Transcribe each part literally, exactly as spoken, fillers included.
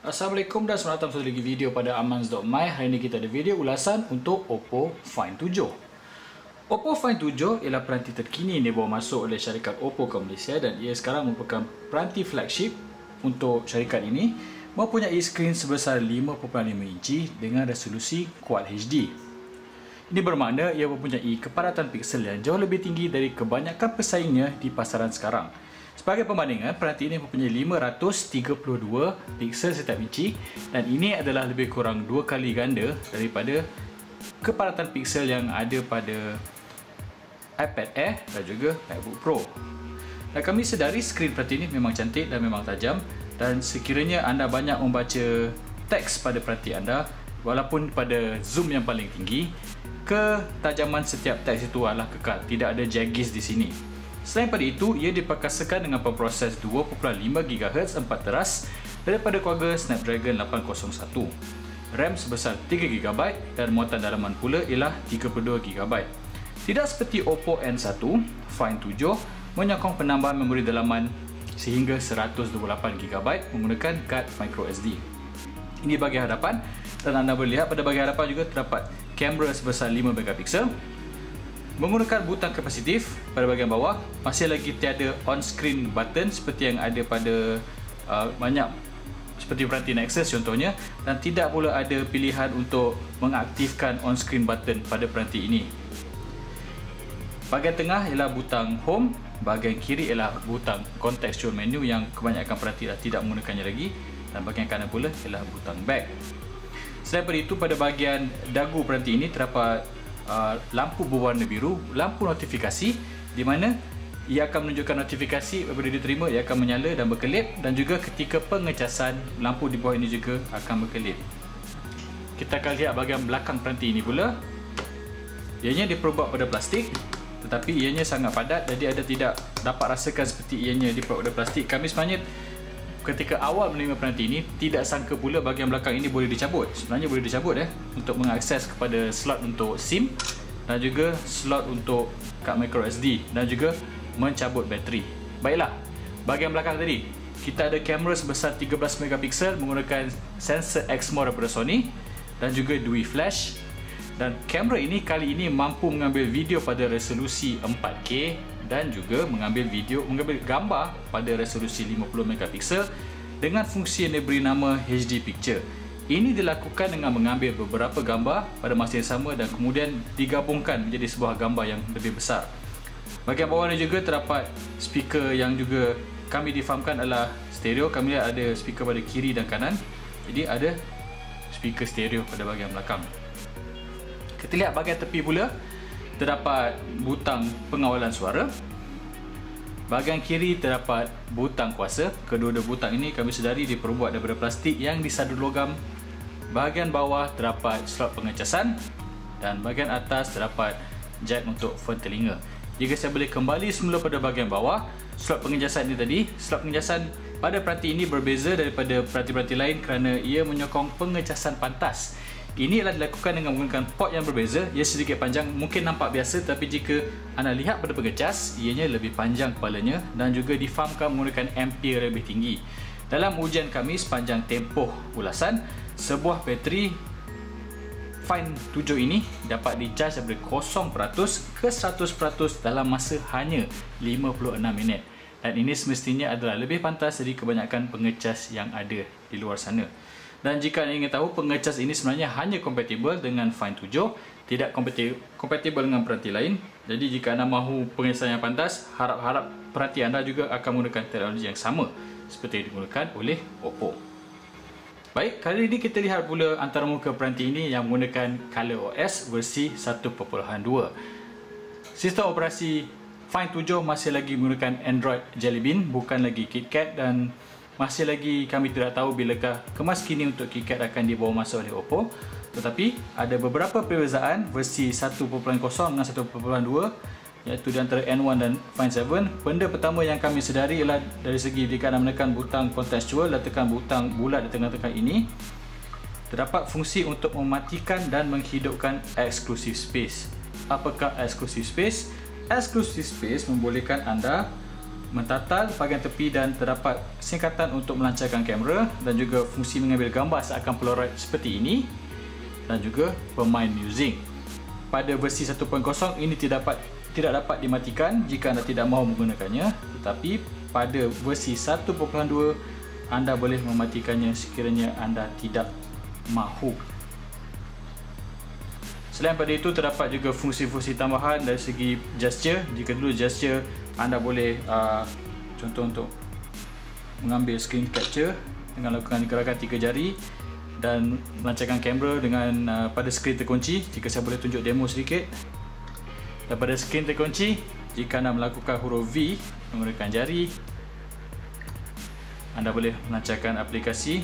Assalamualaikum dan selamat datang lagi video pada amans dot my. Hari ini kita ada video ulasan untuk Oppo Find tujuh. Oppo Find tujuh ialah peranti terkini yang dibawa masuk oleh syarikat Oppo ke Malaysia dan ia sekarang merupakan peranti flagship untuk syarikat ini, mempunyai skrin sebesar lima perpuluhan lima inci dengan resolusi Quad H D. Ini bermakna ia mempunyai kepadatan piksel yang jauh lebih tinggi dari kebanyakan pesaingnya di pasaran sekarang. Sebagai perbandingan, peranti ini mempunyai lima ratus tiga puluh dua piksel setiap inci dan ini adalah lebih kurang dua kali ganda daripada kepadatan piksel yang ada pada iPad Air dan juga MacBook Pro. Dan kami sedari skrin peranti ini memang cantik dan memang tajam, dan sekiranya anda banyak membaca teks pada peranti anda, walaupun pada zoom yang paling tinggi, ketajaman setiap teks itu adalah kekal, tidak ada jaggis di sini. Selain pada itu, ia diperkasakan dengan pemproses dua perpuluhan lima gigahertz empat teras daripada keluarga Snapdragon lapan kosong satu. RAM sebesar tiga giga byte dan muatan dalaman pula ialah tiga puluh dua giga byte. Tidak seperti Oppo N satu, Find tujuh menyokong penambahan memori dalaman sehingga seratus dua puluh lapan giga byte menggunakan kad microSD. Ini bahagian hadapan, dan anda boleh lihat pada bahagian hadapan juga terdapat kamera sebesar lima megapiksel. Menggunakan butang kapasitif pada bahagian bawah, masih lagi tiada on-screen button seperti yang ada pada uh, banyak seperti peranti Nexus contohnya, dan tidak pula ada pilihan untuk mengaktifkan on-screen button pada peranti ini. Bahagian tengah ialah butang home, bahagian kiri ialah butang contextual menu yang kebanyakan peranti dah tidak menggunakannya lagi, dan bahagian kanan pula ialah butang back. Selain daripada itu, pada bahagian dagu peranti ini terdapat Uh, lampu berwarna biru, lampu notifikasi, di mana ia akan menunjukkan notifikasi apabila diterima, ia akan menyala dan berkelip, dan juga ketika pengecasan lampu di bawah ini juga akan berkelip. Kita akan lihat bahagian belakang peranti ini pula. Ianya diperbuat pada plastik, tetapi ianya sangat padat, jadi anda tidak dapat rasakan seperti ianya diperbuat pada plastik. Kami sebenarnya ketika awal menerima peranti ini tidak sangka pula bahagian belakang ini boleh dicabut. Sebenarnya boleh dicabut eh untuk mengakses kepada slot untuk SIM dan juga slot untuk kad microSD dan juga mencabut bateri. Baiklah, bahagian belakang tadi kita ada kamera sebesar tiga belas megapiksel menggunakan sensor Exmor daripada Sony dan juga D U I flash, dan kamera ini kali ini mampu mengambil video pada resolusi empat K dan juga mengambil video, mengambil gambar pada resolusi lima puluh megapiksel dengan fungsi yang diberi nama H D Picture. Ini dilakukan dengan mengambil beberapa gambar pada masa yang sama dan kemudian digabungkan menjadi sebuah gambar yang lebih besar. Bahagian bawah ini juga terdapat speaker yang juga kami difahamkan adalah stereo. Kami lihat ada speaker pada kiri dan kanan, jadi ada speaker stereo pada bahagian belakang. Kita lihat bahagian tepi pula, terdapat butang pengawalan suara. Bahagian kiri terdapat butang kuasa. Kedua-dua butang ini kami sedari diperbuat daripada plastik yang disadu logam. Bahagian bawah terdapat slot pengecasan dan bahagian atas terdapat jack untuk phone telinga. Jika saya boleh kembali semula pada bahagian bawah, slot pengecasan ini tadi, slot pengecasan pada peranti ini berbeza daripada peranti-peranti lain kerana ia menyokong pengecasan pantas. Ini adalah dilakukan dengan menggunakan port yang berbeza. Ia sedikit panjang, mungkin nampak biasa, tapi jika anda lihat pada pengecas, ianya lebih panjang kepalanya dan juga difahamkan menggunakan ampere lebih tinggi. Dalam ujian kami sepanjang tempoh ulasan, sebuah bateri Find tujuh ini dapat di-charge daripada kosong peratus ke seratus peratus dalam masa hanya lima puluh enam minit. Dan ini semestinya adalah lebih pantas dari kebanyakan pengecas yang ada di luar sana. Dan jika anda ingin tahu, pengecas ini sebenarnya hanya kompatibel dengan Find tujuh, tidak kompatibel dengan peranti lain. Jadi jika anda mahu pengecasan yang pantas, harap-harap peranti anda juga akan menggunakan teknologi yang sama seperti yang digunakan oleh Oppo. Baik, kali ini kita lihat pula antara muka peranti ini yang menggunakan ColorOS versi satu titik dua. Sistem operasi Find tujuh masih lagi menggunakan Android Jelly Bean, bukan lagi KitKat, dan masih lagi kami tidak tahu bilakah kemas kini untuk KitKat akan dibawa masuk oleh Oppo. Tetapi ada beberapa perbezaan versi satu titik kosong dengan satu titik dua, iaitu di antara N satu dan Find tujuh. Benda pertama yang kami sedari ialah dari segi jika anda menekan butang contextual dan tekan butang bulat di tengah-tengah ini, terdapat fungsi untuk mematikan dan menghidupkan exclusive space. Apakah exclusive space? Exclusive space membolehkan anda mentatal bahagian tepi dan terdapat singkatan untuk melancarkan kamera dan juga fungsi mengambil gambar seakan Polaroid seperti ini, dan juga pemain musik. Pada versi satu titik kosong ini tidak dapat tidak dapat dimatikan jika anda tidak mahu menggunakannya, tetapi pada versi satu titik dua anda boleh mematikannya sekiranya anda tidak mahu. Selain pada itu, terdapat juga fungsi-fungsi tambahan dari segi gesture. Jika dulu gesture anda boleh uh, contoh untuk mengambil screen capture dengan lakukan gerakan tiga jari dan melancarkan kamera dengan uh, pada skrin terkunci. Jika saya boleh tunjuk demo sedikit, dan pada skrin terkunci, jika anda melakukan huruf V menggunakan jari, anda boleh melancarkan aplikasi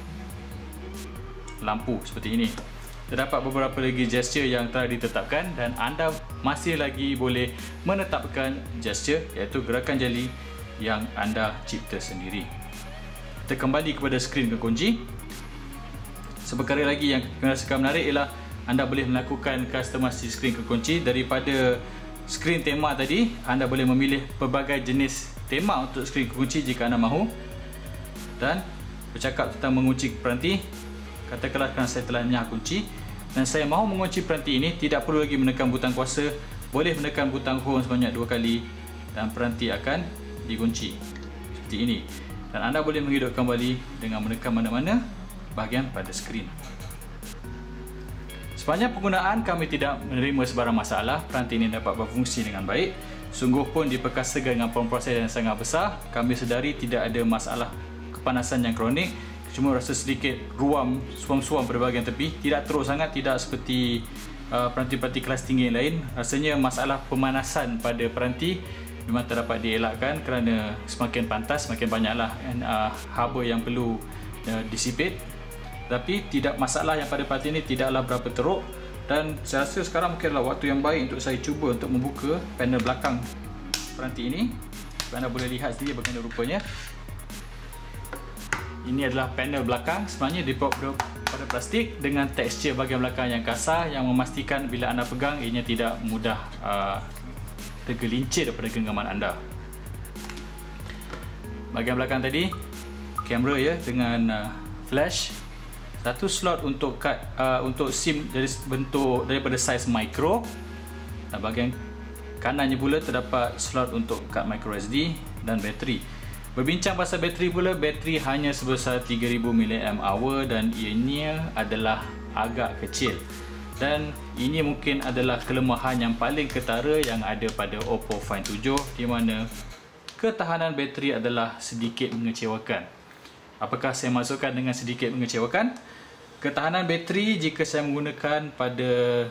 lampu seperti ini. Terdapat beberapa lagi gesture yang telah ditetapkan dan anda masih lagi boleh menetapkan gesture, iaitu gerakan jari yang anda cipta sendiri. Kita kembali kepada skrin kekunci. Seperkara lagi yang rasakan menarik ialah anda boleh melakukan customizasi skrin kekunci. Daripada skrin tema tadi, anda boleh memilih pelbagai jenis tema untuk skrin kekunci jika anda mahu. Dan bercakap tentang mengunci peranti, katakanlah kerana saya telah menyah kunci dan saya mahu mengunci peranti ini, tidak perlu lagi menekan butang kuasa, boleh menekan butang home sebanyak dua kali dan peranti akan dikunci seperti ini. Dan anda boleh menghidupkan kembali dengan menekan mana-mana bahagian pada skrin. Sepanjang penggunaan kami tidak menerima sebarang masalah. Peranti ini dapat berfungsi dengan baik. Sungguh pun diperkasakan dengan pemproses yang sangat besar. Kami sedari tidak ada masalah kepanasan yang kronik, cuma rasa sedikit ruam, suam-suam pada bahagian tepi. Tidak teruk sangat, tidak seperti uh, peranti-peranti kelas tinggi yang lain. Rasanya masalah pemanasan pada peranti memang terdapat dielakkan kerana semakin pantas, semakin banyaklah uh, haba yang perlu uh, dissipate. Tapi tidak masalah yang pada peranti ini tidaklah berapa teruk, dan saya rasa sekarang mungkin adalah waktu yang baik untuk saya cuba untuk membuka panel belakang peranti ini. Anda boleh lihat sendiri bagaimana rupanya. Ini adalah panel belakang, sebenarnya dibuat pada plastik dengan tekstur bahagian belakang yang kasar yang memastikan bila anda pegang ianya tidak mudah uh, tergelincir daripada genggaman anda. Bahagian belakang tadi, kamera ya dengan uh, flash, satu slot untuk kad uh, untuk SIM dari bentuk daripada saiz micro, dan bahagian kanannya pula terdapat slot untuk kad micro S D dan bateri. Berbincang pasal bateri pula, bateri hanya sebesar tiga ribu miliampere hour dan ianya adalah agak kecil. Dan ini mungkin adalah kelemahan yang paling ketara yang ada pada Oppo Find tujuh, di mana ketahanan bateri adalah sedikit mengecewakan. Apakah saya masukkan dengan sedikit mengecewakan? Ketahanan bateri jika saya menggunakan pada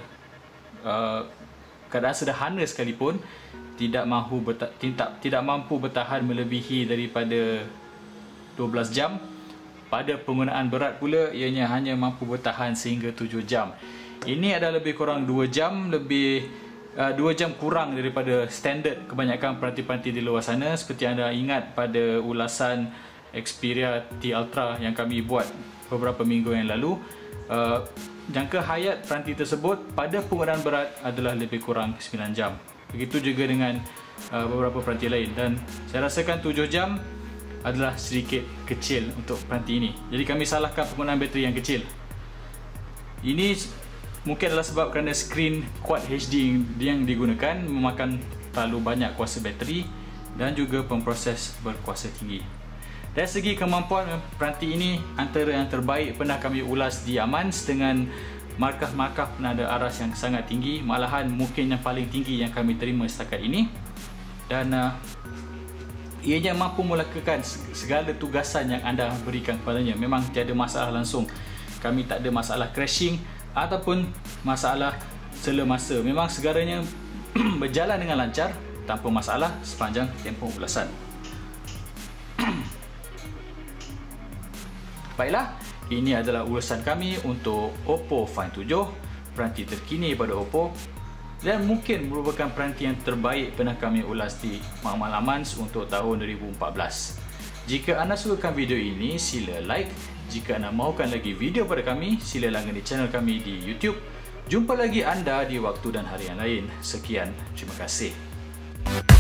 uh, keadaan sederhana sekalipun, tidak mahu tidak, tidak mampu bertahan melebihi daripada dua belas jam. Pada penggunaan berat pula, ianya hanya mampu bertahan sehingga tujuh jam. Ini adalah lebih kurang dua jam, lebih uh, dua jam kurang daripada standard kebanyakan peranti-peranti di luar sana. Seperti anda ingat pada ulasan Xperia T Ultra yang kami buat beberapa minggu yang lalu, uh, jangka hayat peranti tersebut pada penggunaan berat adalah lebih kurang sembilan jam. Begitu juga dengan uh, beberapa peranti lain, dan saya rasakan tujuh jam adalah sedikit kecil untuk peranti ini. Jadi kami salahkan penggunaan bateri yang kecil. Ini mungkin adalah sebab kerana skrin Quad H D yang digunakan memakan terlalu banyak kuasa bateri dan juga pemproses berkuasa tinggi. Dari segi kemampuan, peranti ini antara yang terbaik pernah kami ulas di Amans dengan markah-markah penanda aras yang sangat tinggi, malahan mungkin yang paling tinggi yang kami terima setakat ini. Dan uh, ianya mampu melakukan segala tugasan yang anda berikan kepadanya. Memang tiada masalah langsung. Kami tak ada masalah crashing ataupun masalah sela masa. Memang segalanya berjalan dengan lancar tanpa masalah sepanjang tempoh ulasan. Baiklah, ini adalah ulasan kami untuk Oppo Find tujuh, peranti terkini pada Oppo, dan mungkin merupakan peranti yang terbaik pernah kami ulas di Makmal Amans untuk tahun dua ribu empat belas. Jika anda sukakan video ini, sila like. Jika anda mahukan lagi video pada kami, sila langgan di channel kami di YouTube. Jumpa lagi anda di waktu dan hari yang lain. Sekian, terima kasih.